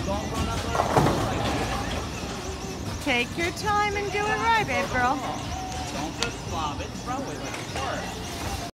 Take your time and do it right, babe girl. Don't just lob it, throw it like a squirt.